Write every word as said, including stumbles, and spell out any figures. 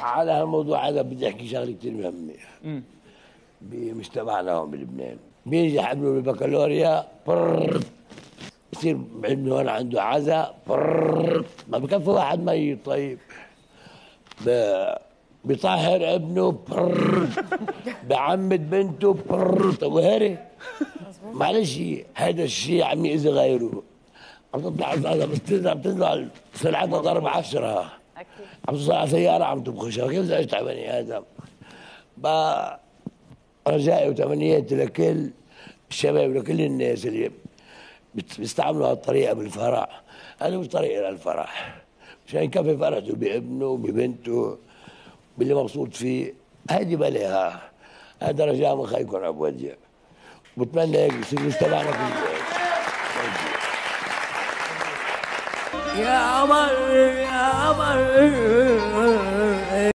على هالموضوع هذا بدي احكي شغله كثير مهمه بمجتمعنا هون بلبنان. بينجح ابنه بالبكالوريا بصير ابنه هون عنده عزا ما بكفي واحد ميت. طيب بيطهر ابنه بعمد بنته طب وهري معلش هذا الشيء عم يأذي غيره. عم تطلع هذا بس تنزل بتنزل سرعتها ضرب عشرة. اكيد عم توصل على سيارة عم تبخشها. كيف بدك تعيش بني آدم؟ رجائي وتمنياتي لكل الشباب لكل الناس اللي بيستعملوا هالطريقة بالفرح، هذا مش طريقة للفرح. مشان يكفي فرحته بابنه وببنته باللي مبسوط فيه، هيدي بلاها. هذا رجاء من خيكم ابو وديع، وبتمنى هيك يصير مجتمعنا كله. يا قمر يا قمر